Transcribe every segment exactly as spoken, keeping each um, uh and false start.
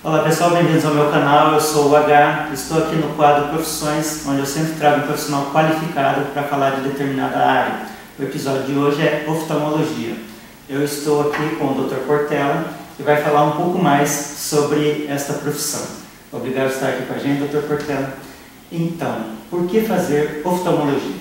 Olá pessoal, bem-vindos ao meu canal, eu sou o H, estou aqui no quadro Profissões, onde eu sempre trago um profissional qualificado para falar de determinada área. O episódio de hoje é oftalmologia. Eu estou aqui com o doutor Portela, que vai falar um pouco mais sobre esta profissão. Obrigado por estar aqui com a gente, doutor Portela. Então, por que fazer oftalmologia?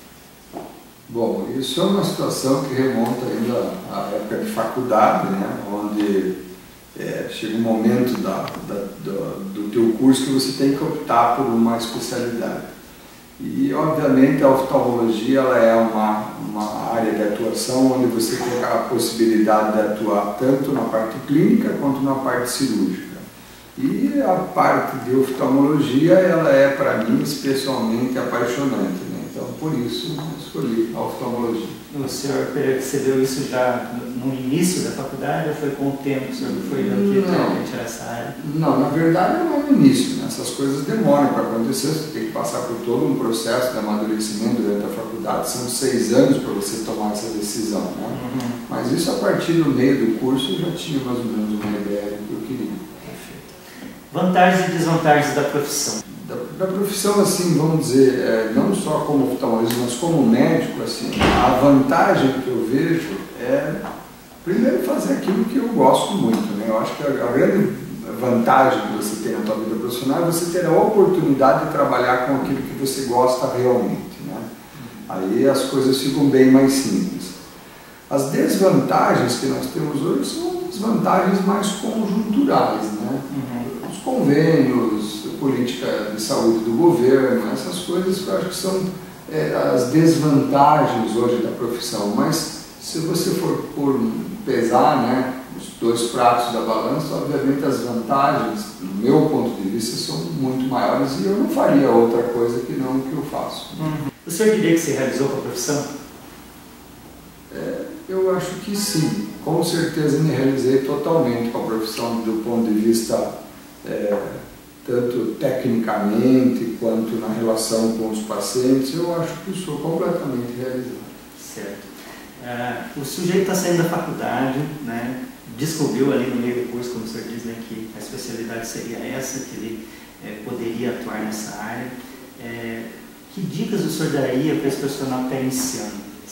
Bom, isso é uma situação que remonta ainda à época de faculdade, né? Onde é, chega um momento da, da, do, do teu curso que você tem que optar por uma especialidade. E, obviamente, a oftalmologia ela é uma, uma área de atuação onde você tem a possibilidade de atuar tanto na parte clínica quanto na parte cirúrgica. E a parte de oftalmologia, ela é, para mim, especialmente apaixonante, né? Então, por isso, eu escolhi a oftalmologia. O senhor percebeu isso já no início da faculdade ou foi com o tempo que o senhor foi vendo que realmente era essa área? Não, na verdade não é no início, né? Essas coisas demoram para acontecer, você tem que passar por todo um processo de amadurecimento durante a faculdade, são seis anos para você tomar essa decisão, né? Uhum. Mas isso a partir do meio do curso eu já tinha mais ou menos uma ideia do que eu queria. Perfeito. Vantagens e desvantagens da profissão. Da, da profissão, assim, vamos dizer, é, não só como oftalmologista, mas como médico, assim, a vantagem que eu vejo é, primeiro, fazer aquilo que eu gosto muito, né? Eu acho que a, a grande vantagem que você tem na sua vida profissional é você ter a oportunidade de trabalhar com aquilo que você gosta realmente, né? Aí as coisas ficam bem mais simples. As desvantagens que nós temos hoje são desvantagens mais conjunturais, né? Uhum. Os convênios, política de saúde do governo, essas coisas que eu acho que são é, as desvantagens hoje da profissão, mas se você for por pesar, né, os dois pratos da balança, obviamente as vantagens, do meu ponto de vista, são muito maiores e eu não faria outra coisa que não o que eu faço. Uhum. O senhor diria que se realizou com a profissão? É, eu acho que sim, com certeza me realizei totalmente com a profissão do ponto de vista é, tanto tecnicamente quanto na relação com os pacientes, eu acho que sou completamente realizado. Certo. Uh, o sujeito está saindo da faculdade, né, descobriu ali no meio do curso, como o senhor diz, né, que a especialidade seria essa, que ele é, poderia atuar nessa área. É, que dicas o senhor daria para esse profissional que está iniciando?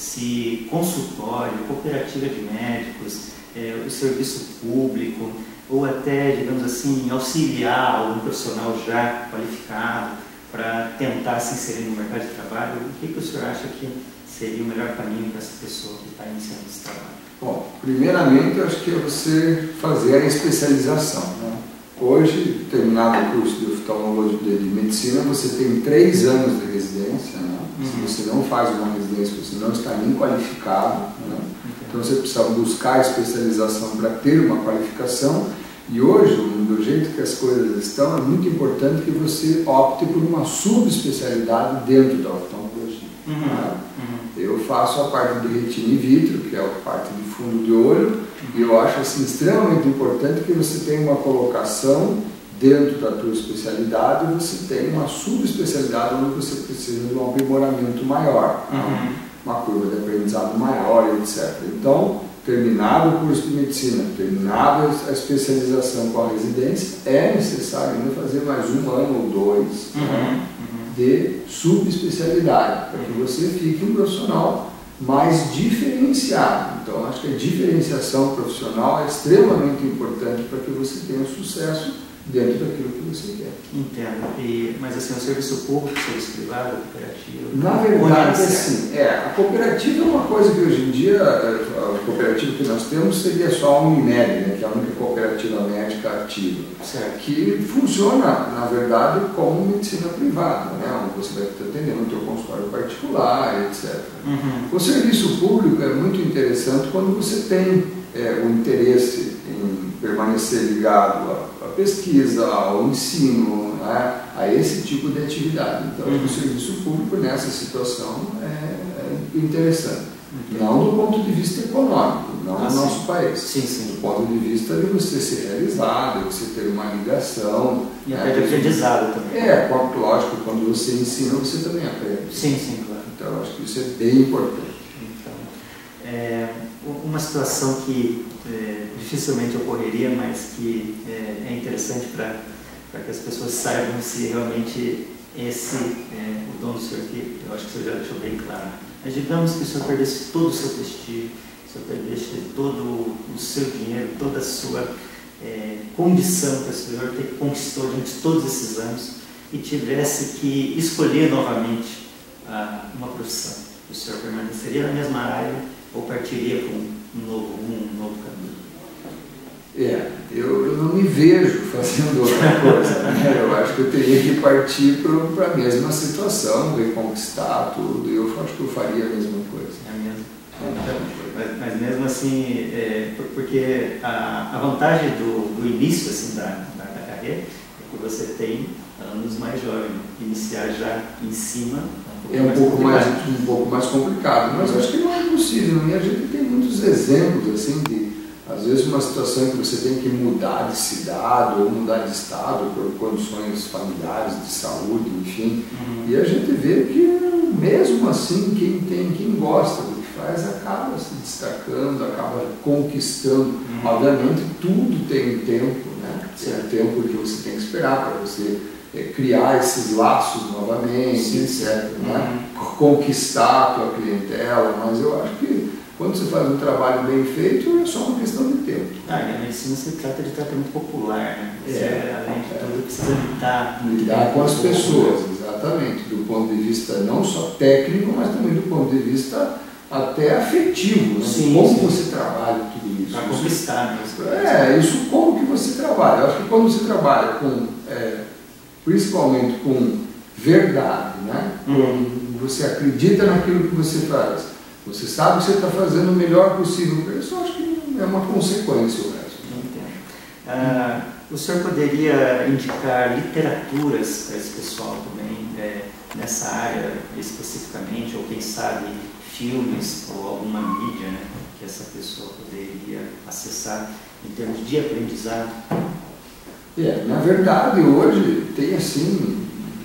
Se consultório, cooperativa de médicos, é, o serviço público, ou até, digamos assim, auxiliar algum profissional já qualificado para tentar se inserir no mercado de trabalho, o que, que o senhor acha que seria o melhor caminho para essa pessoa que está iniciando esse trabalho? Bom, primeiramente eu acho que é você fazer a especialização, né? Hoje, terminado o curso de oftalmologia de medicina, você tem três anos de residência, né? Uhum. Se você não faz uma residência, você não está nem qualificado, né? Então você precisa buscar a especialização para ter uma qualificação e hoje, do jeito que as coisas estão, é muito importante que você opte por uma subespecialidade dentro da oftalmologia. Uhum. Né? Uhum. Eu faço a parte de retina in vitro, que é a parte de fundo de olho, uhum. E eu acho assim, extremamente importante que você tenha uma colocação dentro da tua especialidade e você tenha uma subespecialidade onde você precisa de um aprimoramento maior. Uhum. Né? Uma curva de aprendizado maior, etcétera. Então, terminado o curso de medicina, terminada a especialização com a residência, é necessário ainda fazer mais um ano ou dois, uhum, né, uhum. de subespecialidade, para que você fique um profissional mais diferenciado. Então, acho que a diferenciação profissional é extremamente importante para que você tenha sucesso dentro daquilo que você quer. Entendo. E, mas assim, o serviço público, o serviço privado, a cooperativa? Na verdade, assim, é, a cooperativa é uma coisa que hoje em dia, a cooperativa que nós temos seria só a Unimed, né, que é a única cooperativa médica ativa, certo. Que funciona, na verdade, como medicina privada, né, onde você vai estar atendendo no teu consultório particular, etcétera. Uhum. O serviço público é muito interessante quando você tem é, o interesse em permanecer ligado à, à pesquisa, ao ensino, né, a esse tipo de atividade. Então, uhum. O serviço público nessa situação é, é interessante. Uhum. Não do ponto de vista econômico, não ah, no nosso sim. país. Sim, sim. Do ponto de vista de você ser realizado, de você ter uma ligação. E até de aprendizado também. É, lógico, quando você ensina, você também aprende. Sim, sim, claro. Então, eu acho que isso é bem importante. Então, é, uma situação que é, dificilmente ocorreria, mas que é, é interessante para que as pessoas saibam se realmente esse é o dom do senhor, que eu acho que o senhor já deixou bem claro. Mas digamos que o senhor perdesse todo o seu prestígio, o senhor perdesse todo o seu dinheiro, toda a sua é, condição que o senhor conquistou durante todos esses anos e tivesse que escolher novamente ah, uma profissão. O senhor permaneceria na mesma área ou partiria para um, um novo rumo, um novo caminho? É, eu, eu não me vejo fazendo outra coisa, né? Eu acho que eu teria que partir para a mesma situação, reconquistar tudo, eu acho que eu faria a mesma coisa. É mesmo? É, mas, mas mesmo assim, é, porque a, a vantagem do, do início assim, da, da, da carreira é que você tem anos mais jovens, iniciar já em cima é um pouco mais, um pouco mais complicado, mas acho que não é impossível, e a gente tem muitos exemplos assim de às vezes uma situação que você tem que mudar de cidade ou mudar de estado por condições familiares, de saúde, enfim. Uhum. E a gente vê que mesmo assim quem tem, quem gosta do que faz acaba se destacando, acaba conquistando. Uhum. Obviamente tudo tem tempo, né? Tem tempo que você tem que esperar para você é, criar esses laços novamente, sim, etcétera. Uhum. Né? Conquistar a tua clientela, mas eu acho que quando você faz um trabalho bem feito, é só uma questão de tempo. Ah, e a medicina se trata de tratamento popular, né? Você, é, além de é, tudo, precisa lidar, lidar com as pessoas, exatamente, do ponto de vista não só técnico, mas também do ponto de vista até afetivo, né? Sim, como sim. Você trabalha tudo isso. Para conquistar mesmo. É, isso como que você trabalha. Eu acho que quando você trabalha com, é, principalmente com verdade, né? Uhum. Você acredita naquilo que você faz. Você sabe que você está fazendo o melhor possível para isso, eu acho que é uma consequência o resto. Entendo. Ah, o senhor poderia indicar literaturas para esse pessoal também, é, nessa área especificamente, ou quem sabe filmes ou alguma mídia, né, que essa pessoa poderia acessar em termos de aprendizado? É, na verdade, hoje tem assim,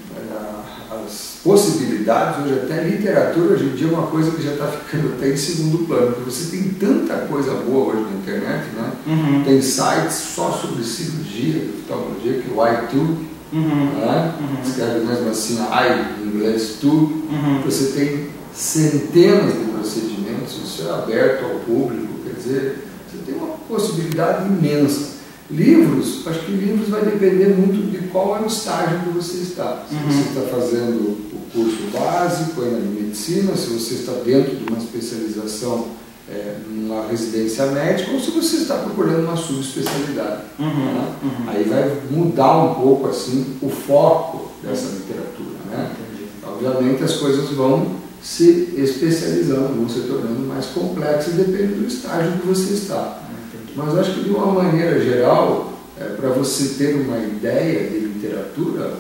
as possibilidades, hoje até literatura, hoje em dia é uma coisa que já está ficando até em segundo plano, porque você tem tanta coisa boa hoje na internet, né? Uhum. Tem sites só sobre cirurgia, oftalmologia, que é o iTube, uhum. Né? Uhum. Escreve mesmo assim, I, em inglês, tube, uhum. Você tem centenas de procedimentos, isso é aberto ao público, quer dizer, você tem uma possibilidade imensa. Livros, acho que livros vai depender muito de qual é o estágio que você está. Se uhum. você está fazendo o curso básico ainda de medicina, se você está dentro de uma especialização, é, numa residência médica, ou se você está procurando uma subespecialidade. Uhum. Né? Uhum. Aí vai mudar um pouco assim, o foco dessa literatura. Né? Obviamente as coisas vão se especializando, vão se tornando mais complexas, depende do estágio que você está. Mas acho que de uma maneira geral, é, para você ter uma ideia de literatura,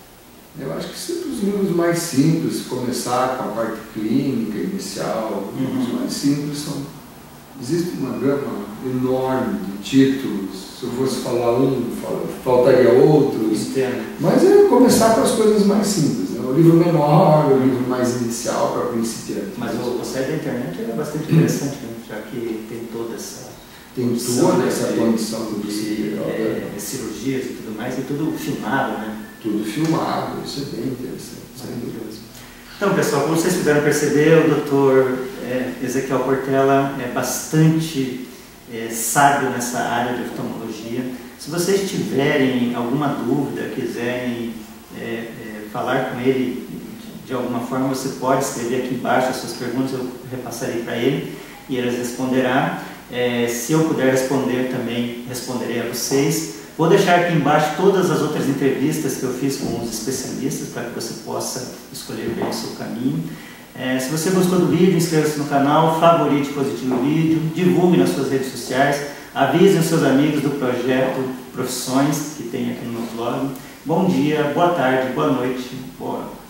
eu acho que sempre os livros mais simples, começar com a parte clínica inicial, os livros uhum. mais simples são... Existe uma gama enorme de títulos, se eu fosse falar um, faltaria outros, Entendo. Mas é começar com as coisas mais simples, né? O livro menor, o livro mais inicial para principiante. Mas o, o site da internet é bastante interessante, né? Já que tem toda essa... Tem toda essa de, condição de, de é, cirurgias e tudo mais, e tudo filmado, né? Tudo filmado, isso é bem interessante. Maravilhoso. Então, pessoal, como vocês puderam perceber, o doutor é, Ezequiel Portela é bastante é, sábio nessa área de oftalmologia. Se vocês tiverem alguma dúvida, quiserem é, é, falar com ele de, de alguma forma, você pode escrever aqui embaixo as suas perguntas, eu repassarei para ele e ele responderá. É, se eu puder responder também, responderei a vocês. Vou deixar aqui embaixo todas as outras entrevistas que eu fiz com os especialistas para que você possa escolher bem o seu caminho. É, se você gostou do vídeo, inscreva-se no canal, favorite positivo o vídeo, divulgue nas suas redes sociais, avise os seus amigos do projeto Profissões que tem aqui no meu blog. Bom dia, boa tarde, boa noite, boa